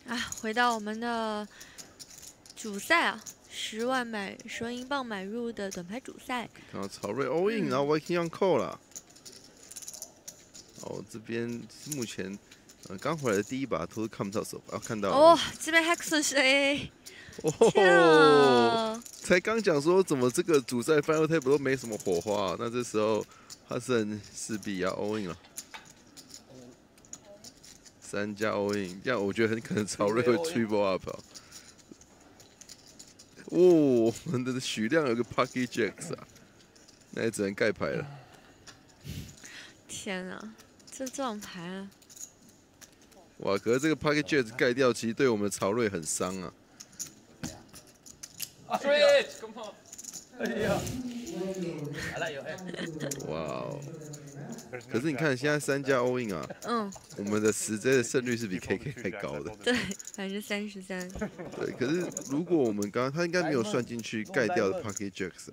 啊，回到我们的主赛啊，10万英镑买入的短牌主赛。 看到曹睿 all in，、然后 Viking on call 啦。哦，这边目前刚回来的第一把都是看不到手把，看到哦，这边 Hexon 是 AA。天哦， 啊！ 才刚讲说怎么这个主赛 Final Table 都没什么火花、那这时候哈森势必要 all in 了。3加 all in， 这样我觉得很可能曹睿会 triple up 啊。哦，我们的许亮有个 Pocket Jacks 啊，那也只能盖牌了。 天啊，这撞牌啊！ 哇，可是这个 Pocket Jacks 盖掉，其实对我们曹睿很伤啊。 Come on！ 哎呀， 哇哦！可是你看，现在3加 all in 啊，我们的10J 的胜率是比 KK 还高的。 对，33%。 对，可是如果我们刚刚他应该没有算进去盖掉的 Pocket Jacks。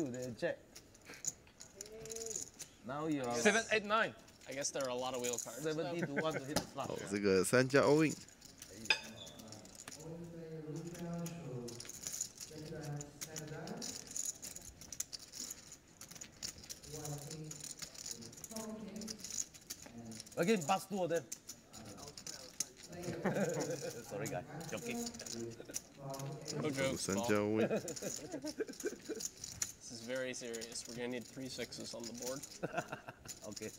7, 8, 9. I guess there are a lot of wheel cards. 好，这个3加 all in。 Again, pass 2 of them. Sorry, guy. Joking. No jokes. 3加 all in。 This is very serious. We're gonna need 3 6s on the board. Okay.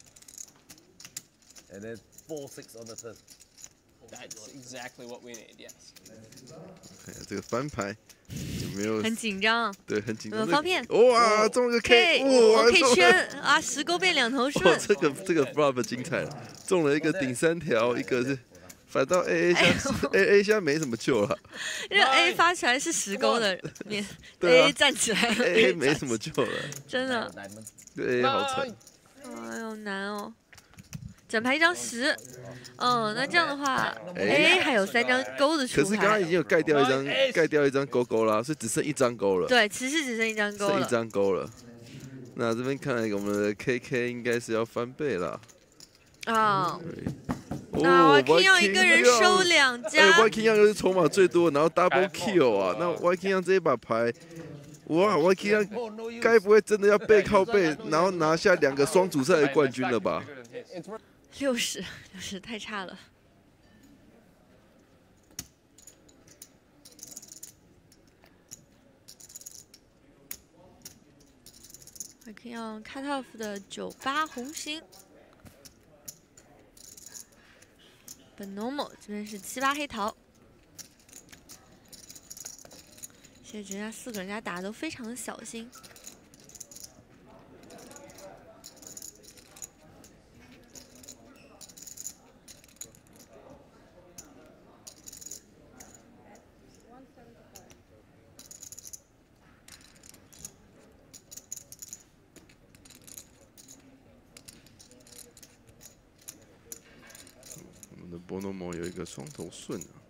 And then 4 6 on the turn. That's exactly what we need. Yes. 看一下这个翻牌有没有很紧张。 对，很紧张。 方片。 哇，中了个 K， 哇 ，K 圈啊，10勾变2头顺。 哇，这个 flop 精彩了，中了一个顶3条，一个是反倒 AA 现在没什么救了。 因为 A 发出来是10勾的面，A 站起来了 ，AA 没什么救了， 真的。 对 AA 好惨。 哎呦，难哦。整牌1张10，那这样的话 ，A 还有3张勾的出牌。 可是刚刚已经有盖掉一张勾勾啦，所以只剩1张勾了。 对，其实只剩1张勾了。 剩1张勾了。那这边看来我们的 KK 应该是要翻倍了。 啊。那 Viking 要一个人收2家。 Viking 又是筹码最多，然后 double kill 啊，那 Viking 这一把牌。哇 ，Viking 该不会真的要背靠背，然后拿下2个双主赛的冠军了吧 ？60太差了。Viking 要 cut off 的98红心。本 normal 这边是7、8黑桃。现在人家4个人家打的都非常的小心。 我们的 Bonomo 有一个双头顺啊。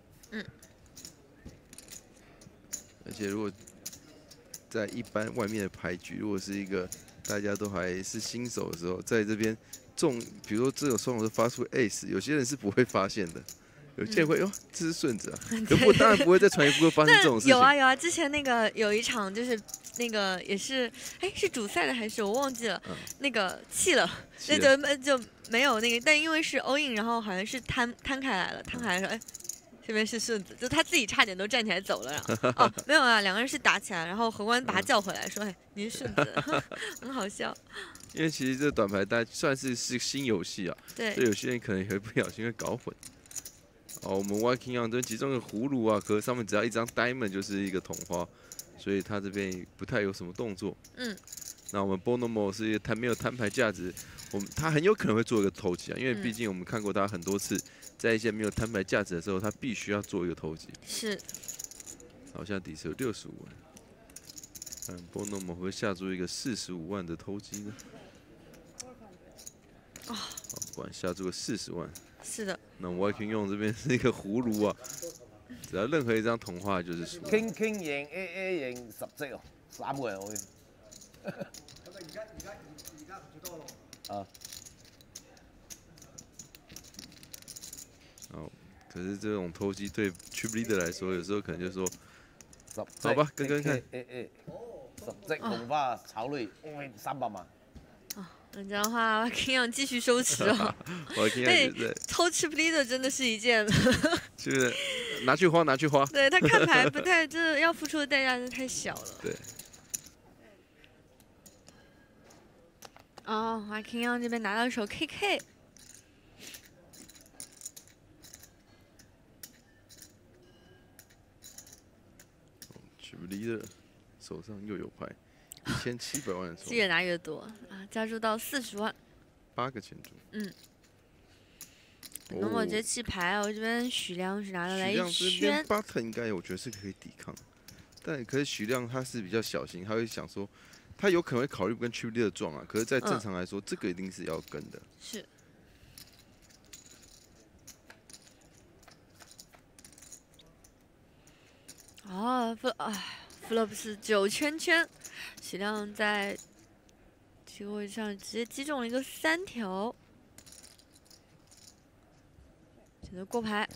而且如果在一般外面的牌局，如果是一个大家都还是新手的时候，在这边中，比如说这种双头是发出 ace， 有些人是不会发现的，有些人会哟，这是顺子啊，当然不会在传言部发生这种事情。 有啊，之前那个有一场就是那个也是，是主赛的还是我忘记了，那个弃了，那就没有那个，但因为是 all in， 然后好像是摊开来了，说这边是顺子，就他自己差点都站起来走了。哦，没有啊，2个人是打起来，然后荷官把他叫回来，说：“你是顺子。”很好笑。 因为其实这短牌大家算是新游戏啊， 对， 所以有些人可能也会不小心会搞混。我们 Viking on 这其中的葫芦啊，可是上面只要1张 diamond 就是一个同花，所以他这边不太有什么动作。那我们 Bonomo 是没有摊牌价值，他很有可能会做一个偷击啊，因为毕竟我们看过他很多次。在一些没有摊牌价值的时候，他必须要做一个投击。 是。 好像底池有65万，看 Bonomo 会下注一个45万的投击呢？好，果然下注个40万。 是的。 那 Viking 用这边是一个葫芦啊，只要任何一张童话就是输。 King 贏 AA 贏10隻哦，3個人可以。咁而家最多咯。啊。 好，可可是这种偷鸡对 Chip Leader 来说，有时候可能就说，好吧，跟看。 10隻紅花炒類300萬。 那这样的话 ，King 继续收持哦。 对， 偷 Chip Leader 真的是一件， 就是拿去花，拿去花。 对他看牌不太，这要付出的代价真的太小了。 对。 哦，King 这边拿到一手 KK。 Chip Leader手上又有牌，1700万的手。 越拿越多啊，加注到40万。 8个前注。 嗯。那么这弃牌，我这边许亮是拿到来一圈。 Button 应该我觉得是可以抵抗，但可是许亮他是比较小心，他会想说，他有可能会考虑跟 Chip Leader 撞啊。可是，在正常来说，这个一定是要跟的。 是。哦，Flop 是9圈圈，许亮在这个位置上直接击中了一个3条。选择过牌，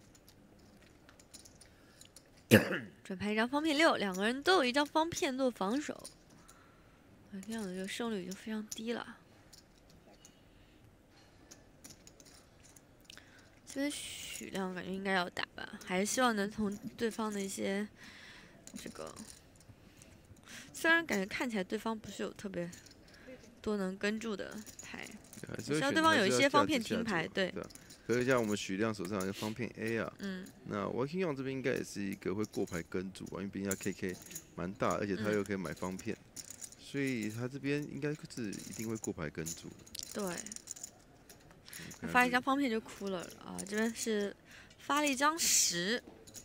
转牌一张方片6，两个人都有一张方片做防守，这样的这个胜率已经非常低了。这边许亮感觉应该要打吧，还是希望能从对方的一些这个，虽然感觉看起来对方不是有特别多能跟住的牌，希望对方有一些方片停牌，对。 可是像我们许亮手上有一个方片 A 啊，那 Working Young 这边应该也是一个会过牌跟注啊，因为毕竟他 KK 蛮大，而且他又可以买方片，所以他这边应该是一定会过牌跟注。 对，他发一张方片就哭了啊！这边是发了一张10，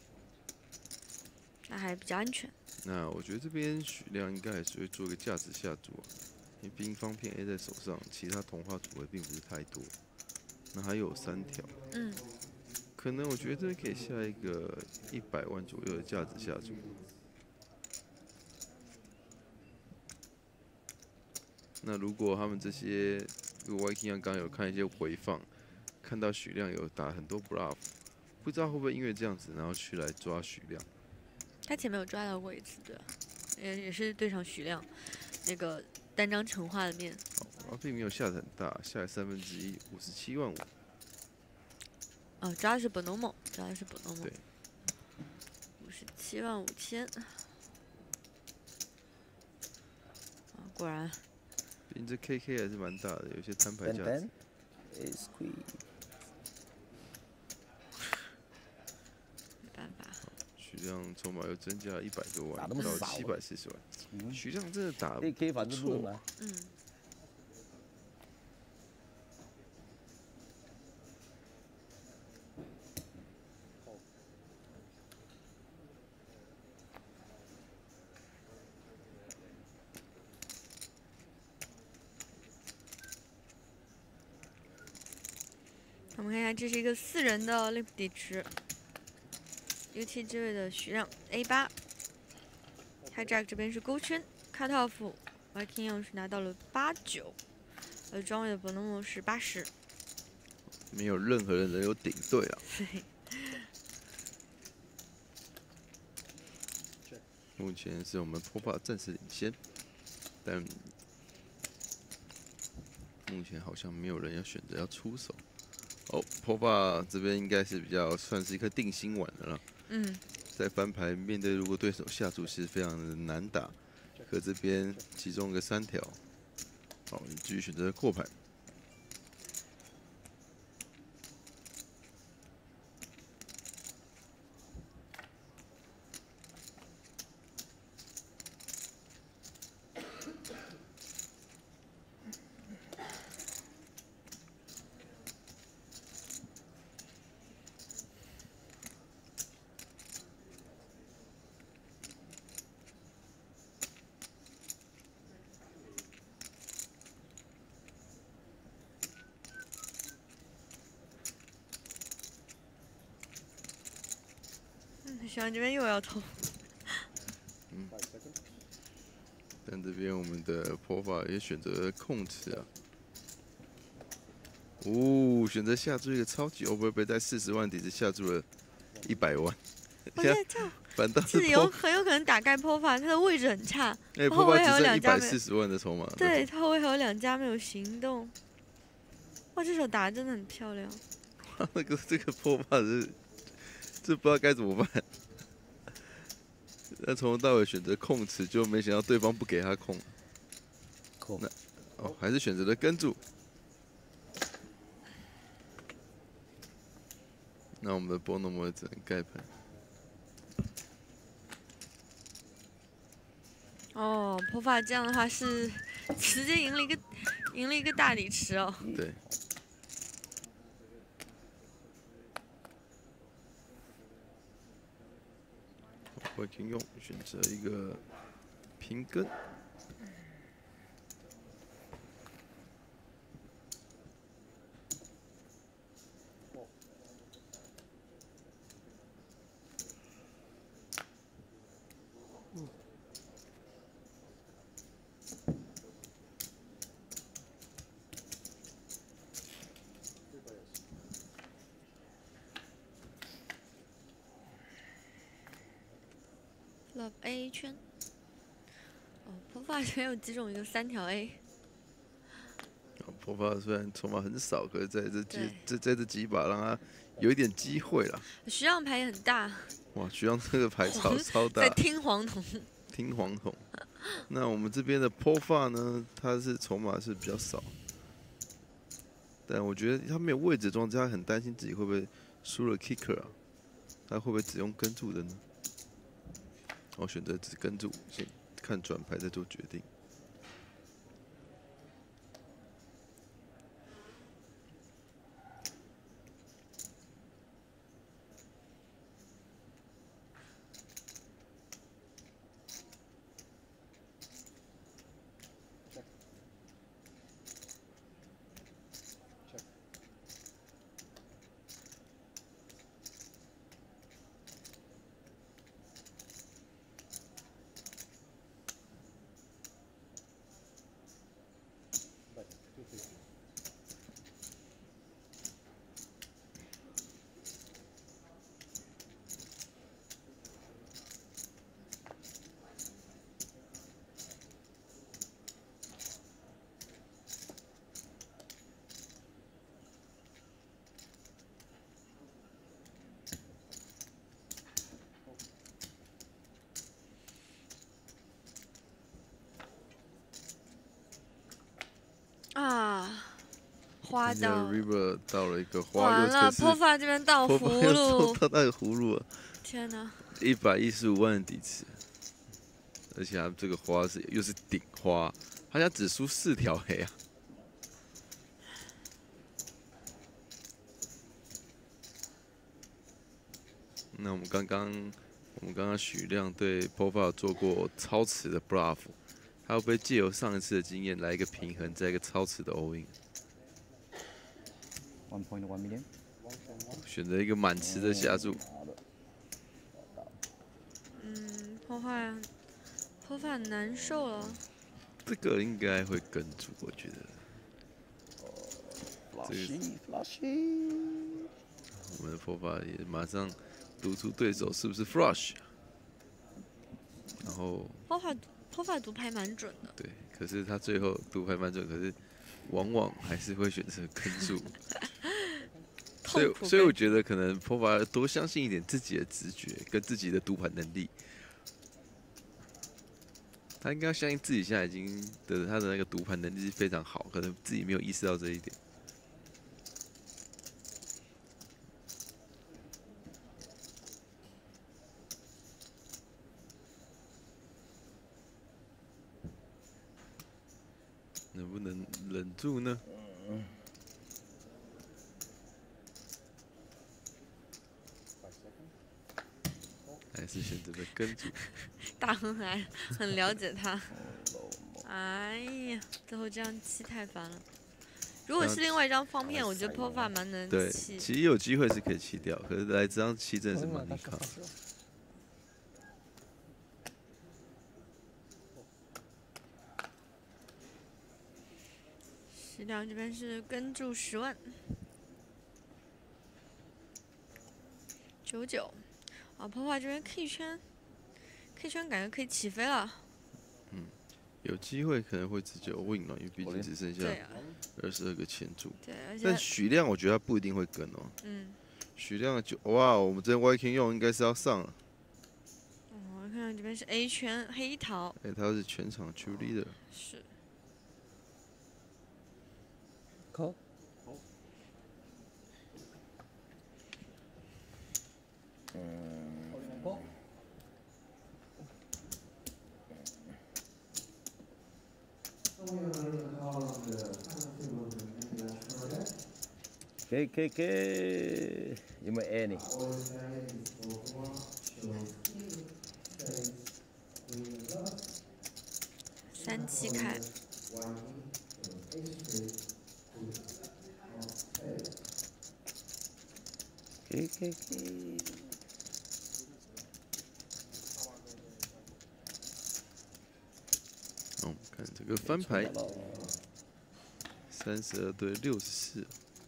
那还比较安全。 那我觉得这边许亮应该还是会做一个价值下注啊，因为毕竟方片 A 在手上，其他同花组合并不是太多。那还有3条，可能我觉得这可以下一个100万左右的价值下注。那如果他们这些，如果 Viking 刚刚有看一些回放，看到许亮有打很多 bluff， 不知道会不会因为这样子，然后去来抓许亮。 他前面有抓到过一次，对吧？也是对上许亮那个单张橙花的面。 他并没有下得很大，下来1/3，57.5万。 哦，抓的是 Bonomo， 抓的是 Bonomo。 对。 57.5千。啊，果然。 毕竟这 KK 还是蛮大的，有些摊牌价值。 没办法。 许亮筹码又增加了100多万，到740万。许亮真的打得不错。 我们看一下，这是一个4人的 limp 地池 ，UT 这位的许亮 A8，Hijack 这边是勾圈 ，Cut off，Viking Young 是拿到了89，庄位的 Bonomo 是80， 没有任何人能有顶对啊。目前是我们 Popa 暂时领先，但目前好像没有人要选择要出手。哦 ，Popa 这边应该是比较算是一颗定心丸的了。在翻牌面对如果对手下注是非常的难打，可这边其中一个3条，好，你继续选择过牌。 许亮这边又要投。 但这边我们的 Popa 也选择控制啊。 哦，选择下注一个超级 overbet， 在40万底子下注了100万。 我觉得这样反倒是很有可能打盖破发，它的位置很差。 破发只剩140万的筹码。 对，他后卫还有2家没有行动。哇，这手打得真的很漂亮。 这个破发这不知道该怎么办。那从头到尾选择控持，就没想到对方不给他控。那还是选择了跟住。那我们的波诺摩只能盖盘。 哦，破发这样的话是直接赢了一个大理池哦。 对。我已经用选择一个平跟。 Love A 圈。哦，破发这边有几种，有3条 A。 破发虽然筹码很少，可是在这几把让他有一点机会啦。 徐让牌也很大。 哇，徐让这个牌超大。 在听黄铜。 听黄铜。那我们这边的破发呢，它是筹码是比较少，但我觉得他没有位置装置，他很担心自己会不会输了 kicker 啊？他会不会只用跟住的呢？我选择只跟住，先看转牌再做决定。 花到 River 到了一个花， 完了，破发这边倒葫芦， 到那个葫芦了。 天哪 ！115万的底池，而且它这个花又是顶花，他家只输4条黑啊。那我们刚刚许亮对 Pova 做过超池的 bluff， 他会不会借由上一次的经验来一个平衡，再一个超池的 all in？1.1 million， 选择一个满池的下注。 破发很难受了。 这个应该会跟住，我觉得。我们的破发也马上读出对手是不是 flush， 然后破发读牌蛮准的。 对，可是他最后读牌蛮准，可是往往还是会选择跟住。所以我觉得可能破发多相信一点自己的直觉跟自己的读盘能力。他应该要相信自己现在已经他的那个读盘能力是非常好，可能自己没有意识到这一点。能不能忍住呢？还是选择了跟住？ 大亨还很了解他。哎呀，最后这样气太烦了。如果是另外一张方片，我觉得破发蛮能气。 对，其实有机会是可以气掉，可是来这张气真的是蛮难看。 量这边是跟注10万，99。啊，破坏这边 K 圈感觉可以起飞了。 有机会可能会直接 win 了，因为毕竟只剩下22个钱注。 对，而且但许亮我觉得他不一定会跟哦。许亮就哇，我们这边 YK 用应该是要上了。 我看到这边是 A 圈黑桃。 他是全场 cheerleader。 是。 扣。K， 有没有 A 呢 ？3-7开。 K。 我们看这个翻牌，32对64。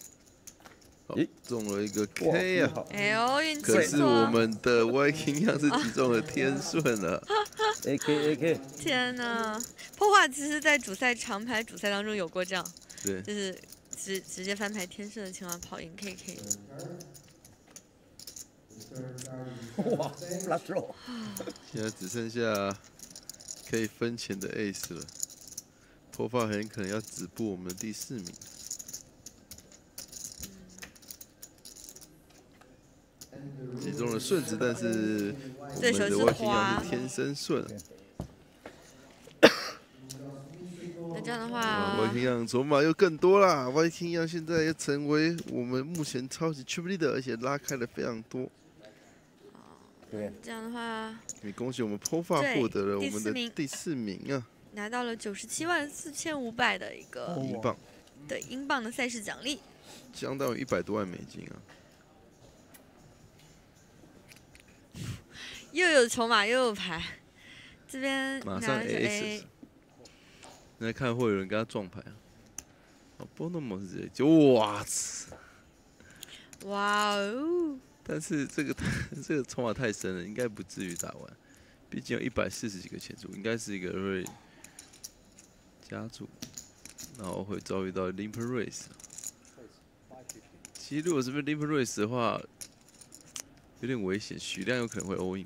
中了一个 K 啊！ 哎呦，运气不错。 可是我们的 Viking 样是击中了天顺了。 AK。 天哪！破坏其实在主赛长牌主赛当中有过这样， 对， 就是直接翻牌天顺的情况跑赢 KK。 哇 ，flush draw。 现在只剩下可以分钱的 Ace 了，破坏很可能要止步我们的第4名。击中了顺子，但是我们的 Viking 样是天生顺。 那这样的话 ，Viking 样筹码又更多啦。Viking 样现在又成为我们目前超级 triple leader，而且拉开了非常多。 这样的话， 也恭喜我们 POFA 获得了我们的第4名啊， 拿到了974500的一个英镑， 对英镑的赛事奖励， 相当于100多万美金啊。 又有筹码又有牌，这边马上 AS， 那看会有人跟他撞牌啊。哦 ，Bonomo 是直接就哇哦！ 但是这个筹码太深了，应该不至于打完。毕竟有140几个钱注，应该是一个会加注，然后会遭遇到 Limp Race。其实如果是 Limp Race 的话，有点危险，许亮有可能会 all in。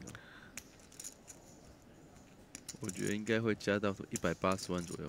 我觉得应该会加到180万左右。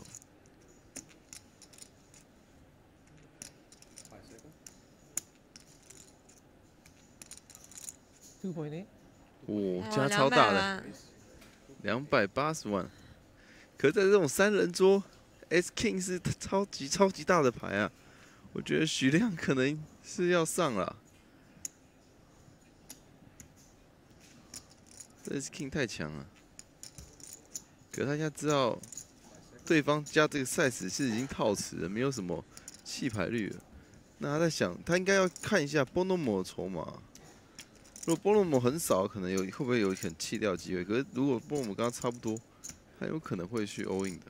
加超大的，280万。可是在这种3人桌 ，S King 是超级大的牌啊！我觉得许亮可能是要上了。S King 太强了，可是他现在知道对方加这个 size 是已经套池了，没有什么弃牌率了。那他在想，他应该要看一下 Bonomo 的筹码。如果 Bonomo 很少，可能会不会有很弃掉机会？可是如果 Bonomo 跟他差不多，他有可能会去 all in 的。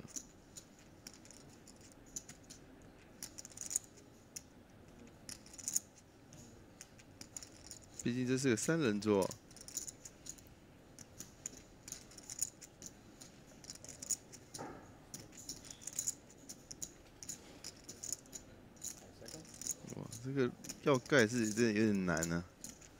毕竟这是个3人桌。哇，这个要盖是真的有点难啊。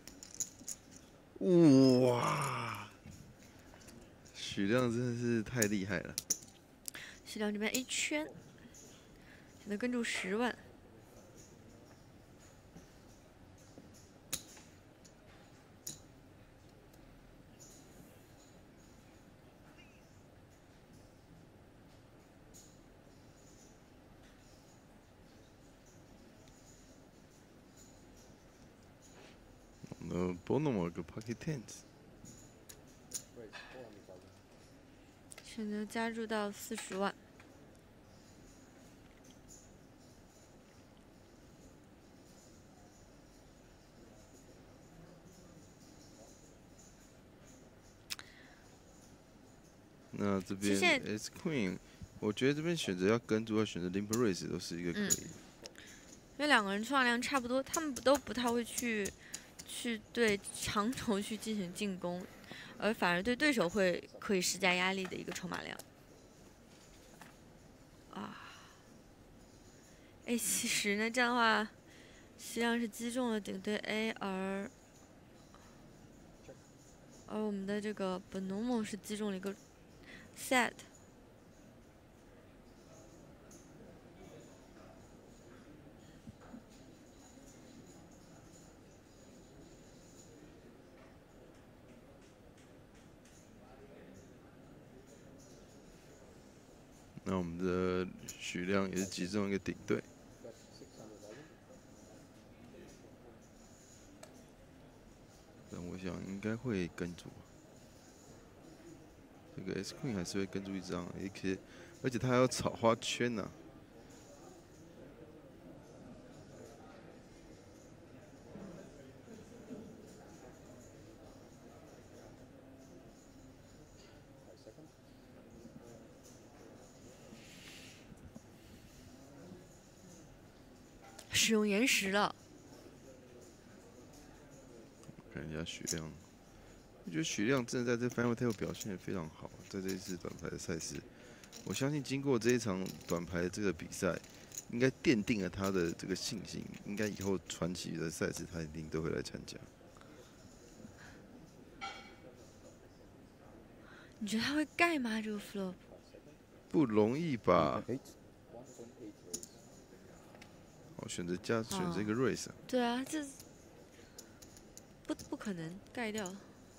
哇，许亮真的是太厉害了。 许亮这边 A 圈，现在跟注10万。 Bonomo 个 Pocket Tens， 选择加注到40万。 那这边 S Queen 我觉得这边选择要跟住，要选择 limp raise 都是一个可以。 因为两个人出场量差不多，他们都不太会去对长轴去进行进攻，而反而对对手可以施加压力的一个筹码量。啊 ，A70呢？这样的话，实际上是击中了顶对 A， 而我们的这个本农猛是击中了一个 set。 那我们的许亮也是击中一个顶对。但我想应该会跟住。这个 S Queen 还是会跟住一张 AK， 而且他还要草花圈呢、 使用岩石了。 看一下许亮，我觉得许亮真的在这 Final Table 表现得非常好，在这一次短牌的赛事，我相信经过这一场短牌的这个比赛，应该奠定了他的这个信心，应该以后传奇的赛事他一定都会来参加。 你觉得他会盖吗？这个 flop 不容易吧？哦，选择一个 raise。 对啊，这不可能盖掉。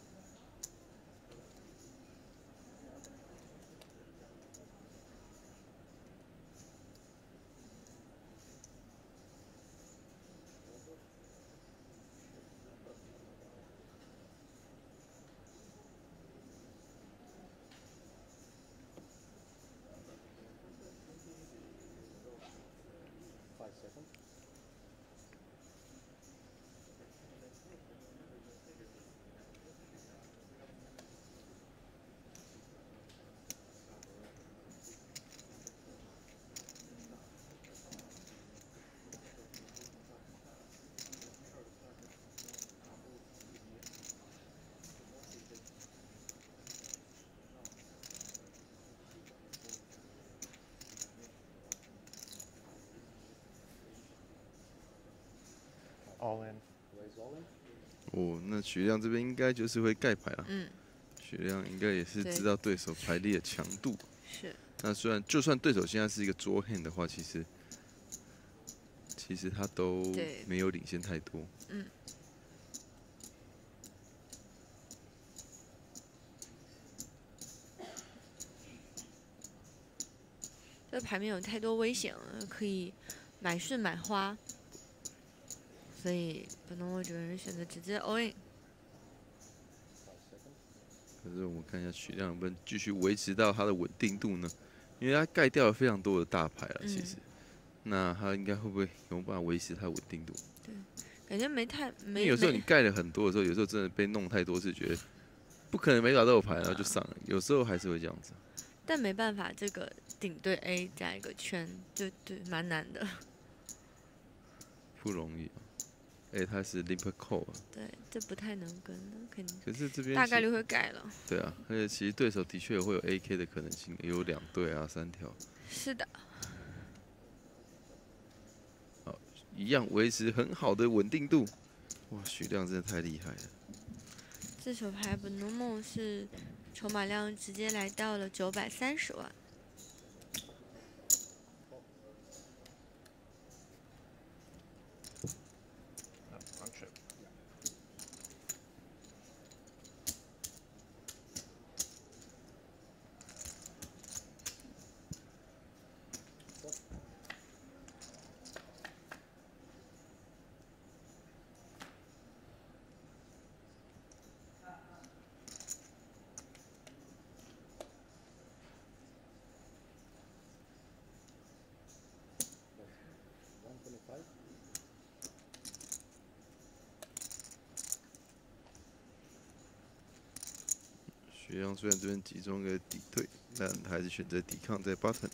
All in。 哦，那许亮这边应该就是会盖牌了。许亮应该也是知道对手牌力的强度。 是。 那就算对手现在是一个draw hand 的话，其实他都没有领先太多。 这牌面有太多危险了，可以买顺买花，所以本农我这个人选择直接 all in。 可是我们看一下许亮能不能继续维持到他的稳定度呢？因为他盖掉了非常多的大牌了，其实，那他应该会不会有办法维持他的稳定度？ 对，感觉没。因为有时候你盖了很多的时候，有时候真的被弄太多次，觉得不可能每把都有牌，然后就上了。有时候还是会这样子。 但没办法，这个顶对 A 加一个圈，对，蛮难的。 不容易啊。他是 limp call 啊。 对，这不太能跟的，肯定。 可是这边大概率会改了。 对啊，而且其实对手的确会有 AK 的可能性，也有2对啊，3条。 是的。 好，一样维持很好的稳定度。哇，许亮真的太厉害了。 这手牌本农梦是筹码量直接来到了930万。 学样虽然这边集中一个抵对，但还是选择抵抗在 button。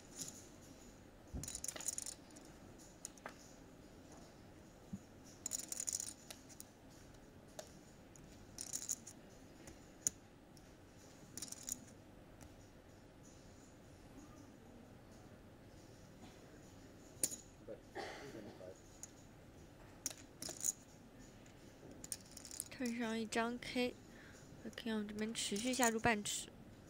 turn 上一张 K， King on 这边持续下注半池。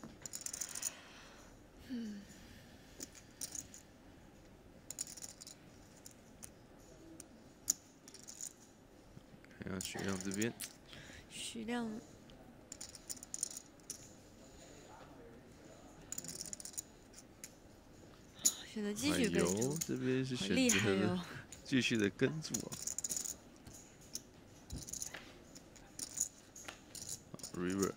看下徐亮这边， 徐亮选择继续跟住， 这边是选厉害择哦， 继续的跟住啊。River。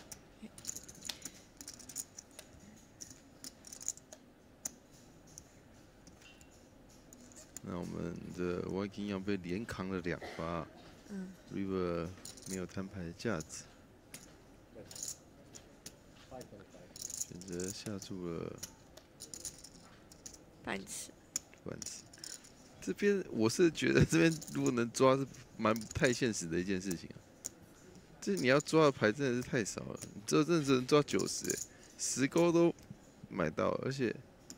那我们的 Viking 要被连扛了2发，River 没有摊牌的价值，选择下注了半池。 这边我是觉得这边如果能抓是蛮不太现实的一件事情啊。这你要抓的牌真的是太少了，你这真的只能抓90，10勾都买到，而且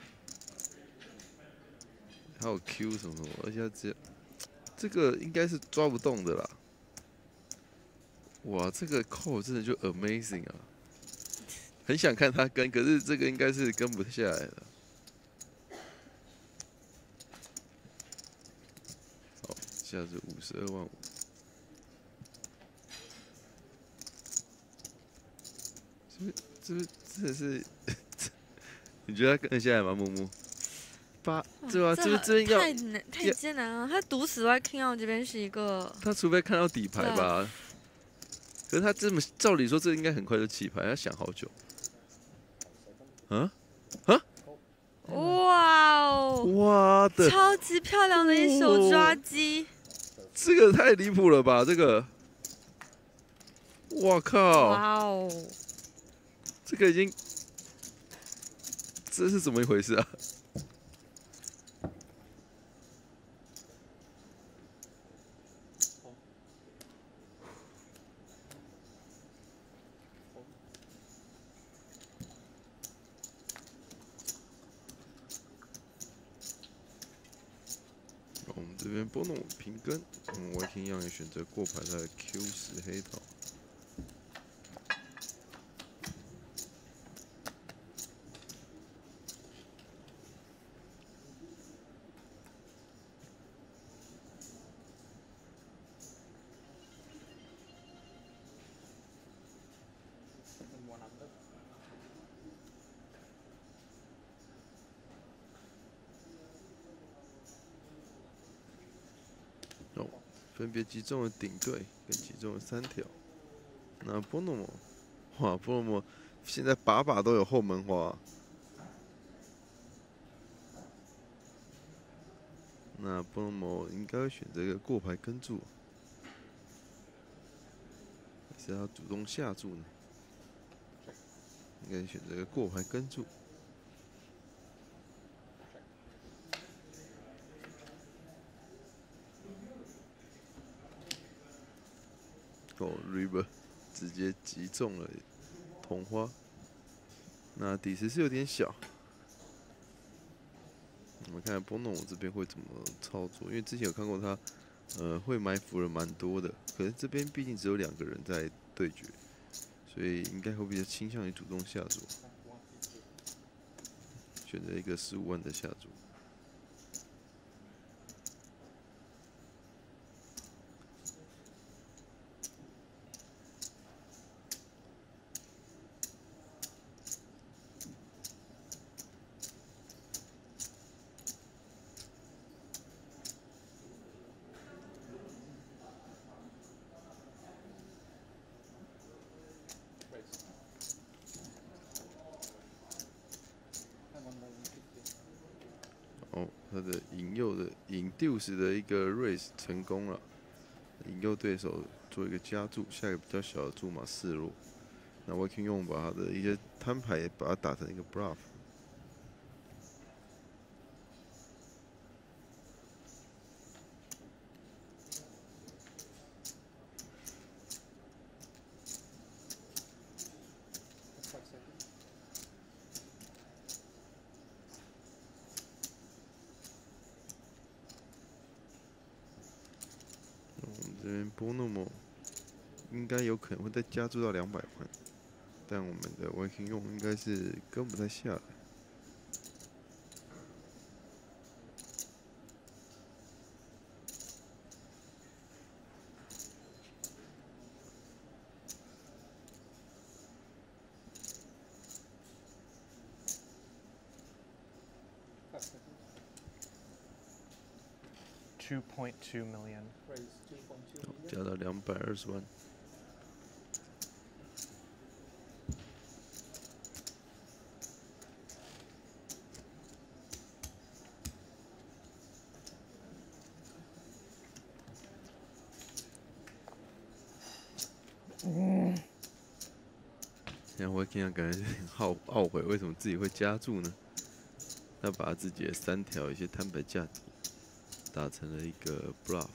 还有 Q 什么，而且这个应该是抓不动的啦。哇，这个扣真的就 amazing 啊！很想看他跟，可是这个应该是跟不下来的。好，下注52万5。这真的是，你觉得他跟得下来吗？木木？8，对吧？这应该太艰难了。他赌死在 King on 这边是一个， 他除非看到底牌吧。可是他这么照理说，这应该很快就起牌，要想好久。 哇哦！ 哇的， 超级漂亮的一手抓机， 这个太离谱了吧！这个，哇靠！ 哇哦！ 这个已经，这是怎么一回事啊？我们这边波诺平跟，Viking 样也选择过牌他的 Q10黑桃。分别击中了顶对跟击中了3条。那波诺摩，哇，波诺摩现在把都有后门花。那波诺摩应该会选择一个过牌跟注，还是要主动下注呢？应该选择一个过牌跟注。River 直接击中了同花，那底池是有点小。我们看波诺我这边会怎么操作，因为之前有看过他，会埋伏了蛮多的，可是这边毕竟只有2个人在对决，所以应该会比较倾向于主动下注，选择一个15万的下注。他的induce 的一个 raise 成功了，引诱对手做一个加注，下一个比较小的注码示弱。 那 Viking 用把他的一些摊牌把它打成一个 bluff。我们这边波诺莫应该有可能会再加注到200万，但我们的 Viking 用应该是跟不太下来。 2.2 million. 加到220万。现在我听到感觉很懊悔，为什么自己会加注呢？他把自己的3条一些摊牌价值打成了一个 bluff。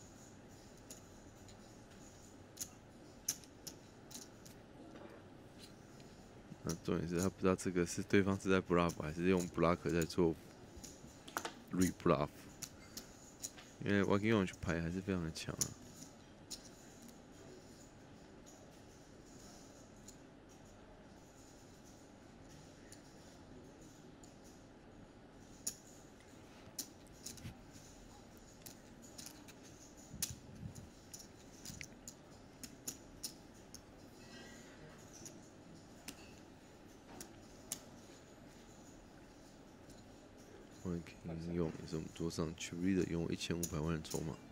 那重点是他不知道这个是对方是在 bluff 还是用 blocker 在做 rebluff， 因为 Viking 用牌还是非常的强啊。Viking 用也是我们桌上 Cherry 的用1500万的筹码。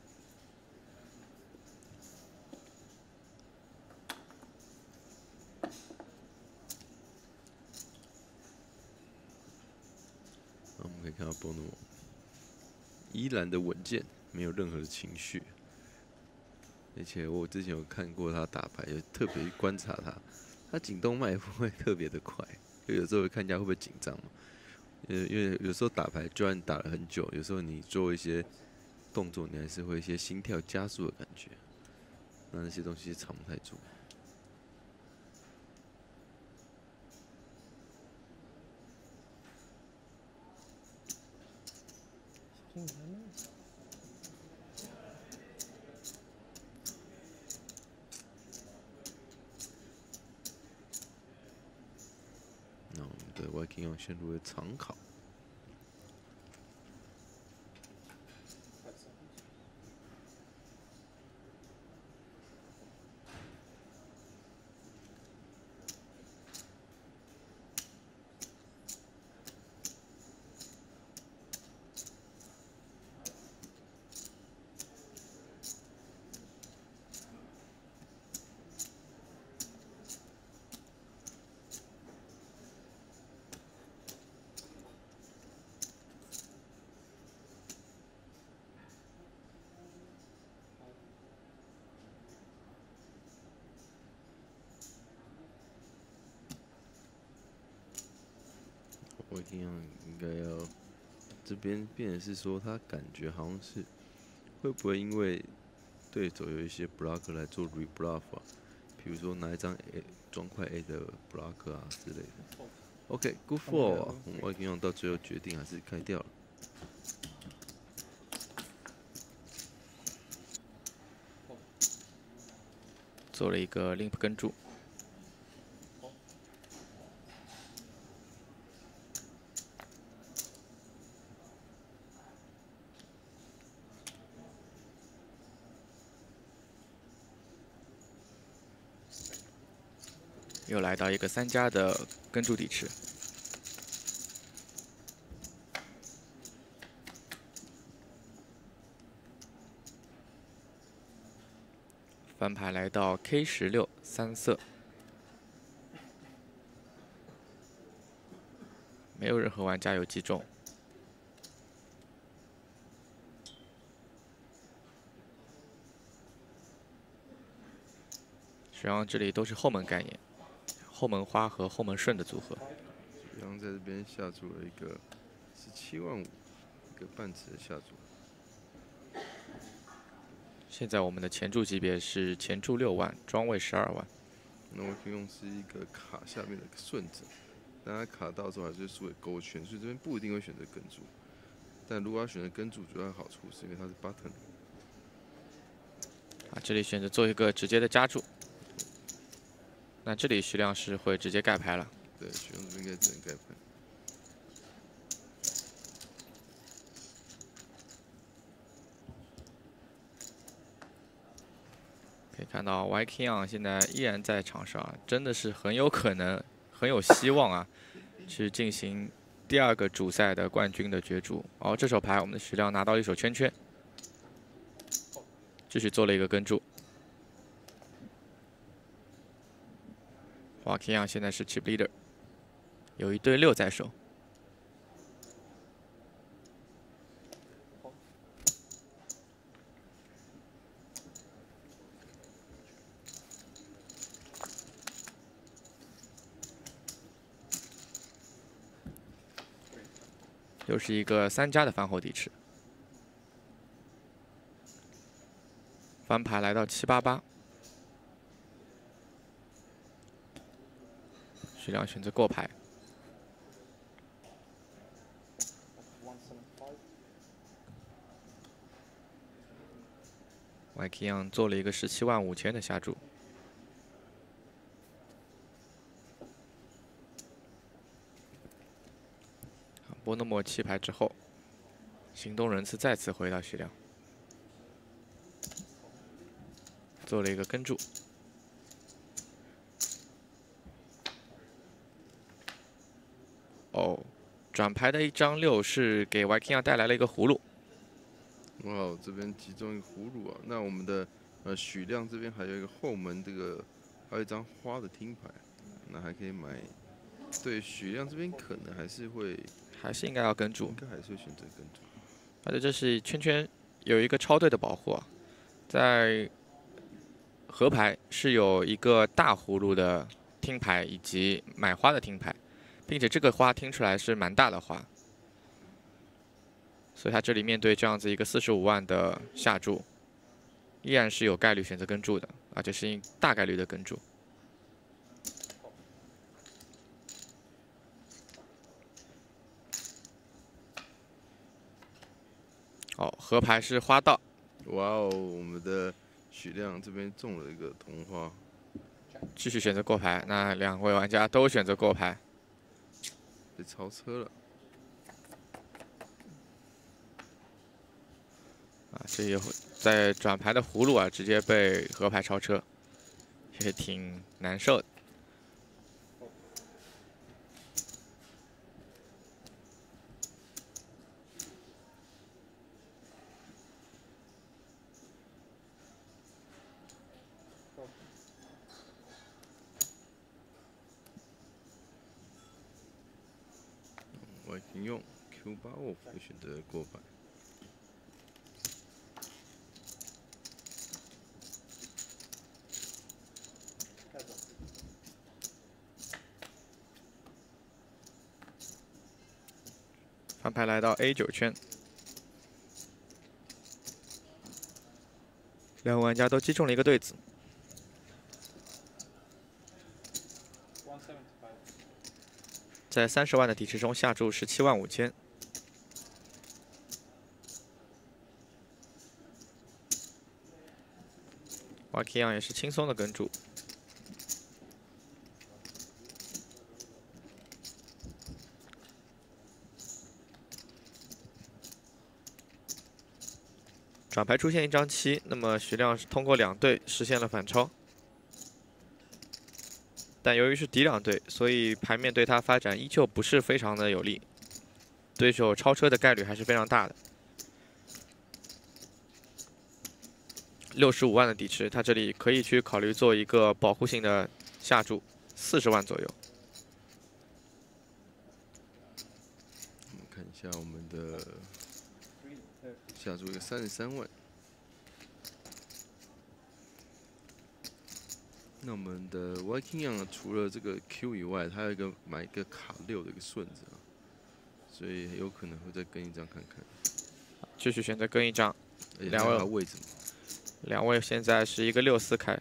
那我们可以看到 Bono 依然的稳健，没有任何的情绪。而且我之前有看过他打牌，就特别观察他，他颈动脉不会特别的快，就有时候会看一下会不会紧张嘛。因为有时候打牌，就算你打了很久，有时候你做一些动作，你还是会一些心跳加速的感觉，那些东西藏不太住。那我们的 Viking 用陷入了长考。我一定应该要这边变成是说，他感觉好像是会不会因为对手有一些 blocker 来做 rebluff 啊，比如说拿一张 A 砖块 A 的 blocker 啊之类的。OK，good for， 我已经用到最后决定还是开掉了。 做了一个 limp 跟注。又来到一个3加的跟注底池，翻牌来到 K16 3色，没有任何玩家有击中。实际上这里都是后门概念。 后门花和后门顺的组合。 许亮在这边下注了一个17万5，一个半池的下注。 现在我们的前注级别是前注6万，庄位12万。 那我可以用是一个卡下面的顺子，但他卡到之后还是输给勾圈，所以这边不一定会选择跟注。但如果要选择跟注，主要的好处是因为它是 button。 这里选择做一个直接的加注。那这里徐亮是会直接盖牌了。 对，徐亮这边应该只能盖牌。 可以看到 YKing 现在依然在场上，真的是很有可能、很有希望啊，去进行第2个主赛的冠军的角逐。这手牌我们的徐亮拿到了一手圈圈，继续做了一个跟注。YKing 现在是 chip leader， 有一对6在手。又是一个3加的翻后底池，翻牌来到788，徐亮选择过牌。YKing 做了一个17万5千的下注。波诺莫弃牌之后，行动人次再次回到徐亮，做了一个跟注。转牌的一张6是给 YKing 带来了一个葫芦。 哇，这边其中一个葫芦啊，那我们的许亮这边还有一个后门这个，还有一张花的听牌，那还可以买。对，许亮这边可能还是应该要跟注， 应该还是会选择跟注。 而且这是圈圈有一个超对的保护啊，在河牌是有一个大葫芦的听牌以及买花的听牌，并且这个花听出来是蛮大的花，所以他这里面对这样子一个45万的下注，依然是有概率选择跟注的，而且是大概率的跟注。河牌是花道。 哇哦，我们的许亮这边中了一个同花， 继续选择过牌。那2位玩家都选择过牌， 被超车了。 这也在转牌的葫芦直接被河牌超车，也挺难受的。 YKing用 Q8 off 选择过牌。 翻牌来到 A9 圈，2位玩家都击中了一个对子。在30万的底池中下注17万5千。YKing 也是轻松的跟注。转牌出现一张7，那么徐亮是通过2对实现了反超。但由于是敌2队，所以牌面对他发展依旧不是非常的有利，对手超车的概率还是非常大的。65万的底池，他这里可以去考虑做一个保护性的下注，40万左右。 我们看一下我们的下注一个33万。 那我们的 Viking Young 除了这个 Q 以外，它有买一个卡6的一个顺子啊，所以有可能会再跟一张看看。 继续选择跟一张， 两位位置， 两位现在是一个6-4开。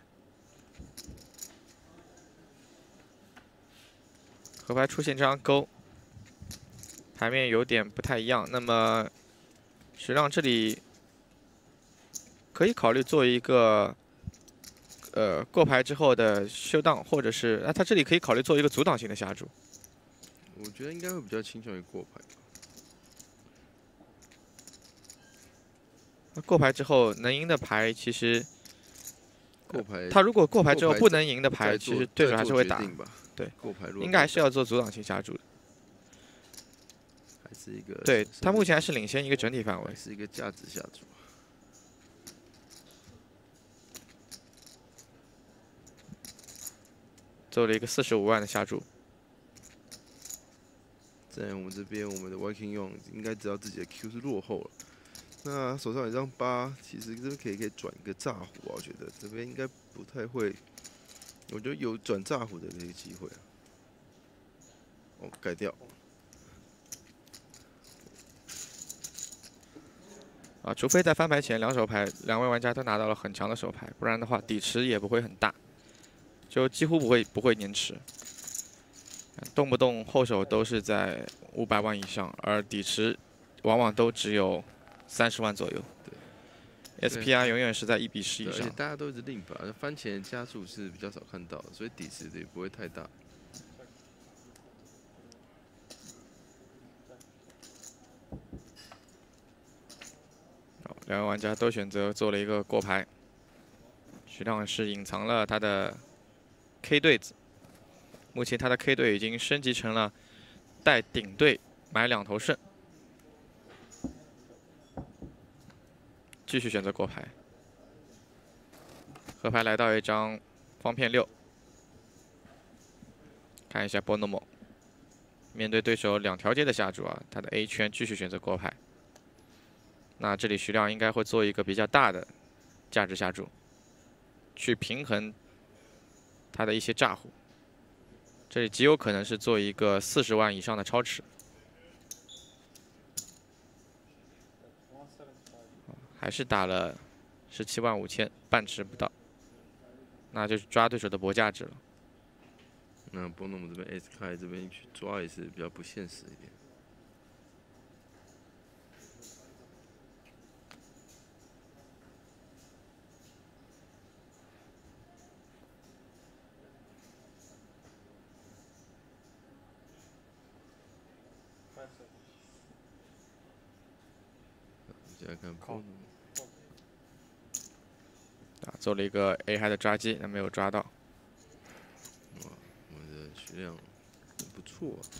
河牌出现这张勾，牌面有点不太一样。那么徐亮这里可以考虑做一个过牌之后的修档，或者是他这里可以考虑做一个阻挡型的下注。 我觉得应该会比较倾向于过牌。 那过牌之后能赢的牌，其实过牌， 他如果过牌之后不能赢的牌，其实对手还是会打。对， 过牌应该还是要做阻挡型下注的。 还是一个对他目前还是领先一个整体范围， 是一个价值下注。 做了一个45万的下注。 在我们这边，我们的 Viking Young 应该知道自己的 Q 是落后了。那手上有一张8，其实这边可以转一个炸胡啊，我觉得这边应该不太会，我觉得有转炸胡的这个机会啊。哦，改掉。 啊，除非在翻牌前两手牌两位玩家都拿到了很强的手牌，不然的话底池也不会很大，就几乎不会粘池，动不动后手都是在500万以上，而底池往往都只有30万左右。对 ，SPR 永远是在1比10以上。 而且大家都一直令牌，翻前加速是比较少看到的，所以底池也不会太大。 两位玩家都选择做了一个过牌，徐亮是隐藏了他的 K 对子，目前他的 K 对已经升级成了带顶对买2头顺，继续选择过牌，河牌来到一张方片6，看一下 Bonomo， 面对对手2条街的下注啊，他的 A 圈继续选择过牌。那这里徐亮应该会做一个比较大的价值下注，去平衡他的一些炸胡。这里极有可能是做一个40万以上的超池，还是打了17万5千，半池不到，那就是抓对手的博价值了。 那波诺姆这边 S 开这边去抓也是比较不现实一点。再看波诺姆。 做了一个 A 海的抓击，但没有抓到。 哇，我们的徐亮很不错啊。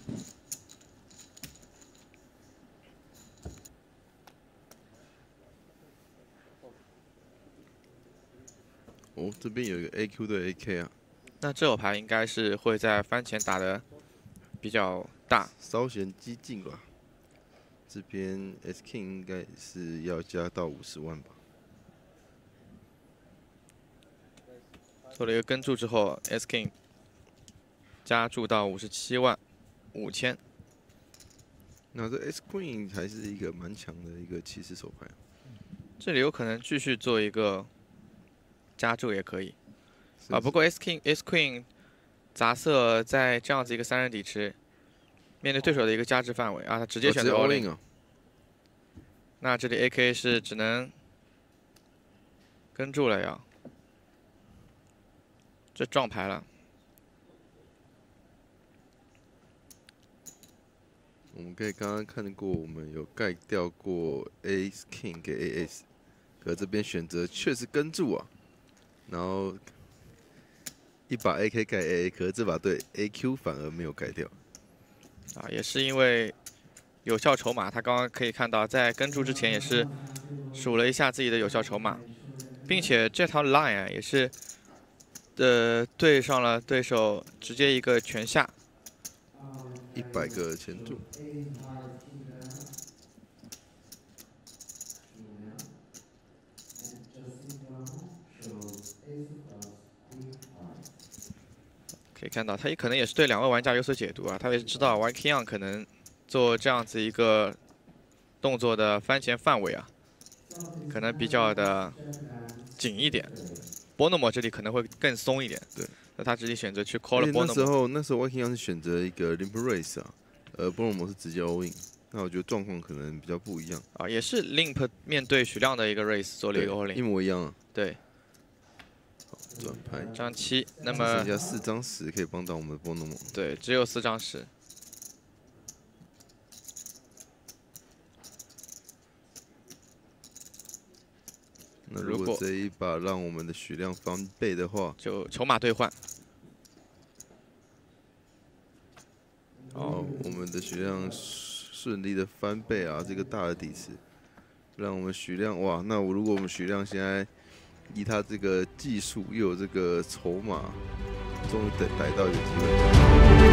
哦，这边有一个 AQ 的 AK 啊。 那这手牌应该是会在翻前打的比较大， 稍显激进吧。这边 S King 应该是要加到50万吧。 做了一个跟注之后 ，S King 加注到57万5千。 那这 S Queen 还是一个蛮强的一个骑士手牌。 这里有可能继续做一个加注也可以。啊，不过 S Queen 杂色在这样子一个3人底池，面对对手的一个加值范围啊，他直接选择 all in 啊。 那这里 AK 是只能跟注了要，这撞牌了。 我们可以刚刚看过，我们有盖掉过 Ace King 给 AS， 可这边选择确实跟注啊，然后一把 AK 盖 AA， 可是这把对 AQ 反而没有盖掉。 啊，也是因为有效筹码，他刚刚可以看到，在跟注之前也是数了一下自己的有效筹码，并且这条 line 啊也是对上了对手直接一个全下 ，100个前注。 可以看到，他也可能也是对2位玩家有所解读啊，他也是知道 White King 可能做这样子一个动作的翻前范围啊，可能比较的紧一点。Bonomo 这里可能会更松一点。 对， 那他直接选择去 call 了 Bonomo。那时候 White King 是选择一个 Limp Race 啊，Bonomo 是直接 all in。那我觉得状况可能比较不一样啊，也是 Limp 面对许亮的一个 race 做了一个 all in， 一模一样啊。 对。 好，转牌张7，那么剩下4张10可以帮到我们的 Bonomo。 对，只有4张10。 那如果这一把让我们的许亮翻倍的话， 就筹码兑换。 好，我们的许亮顺利的翻倍啊，这个大的底池，让我们许亮哇，那如果我们许亮现在以他这个技术又有这个筹码，终于逮到一个机会。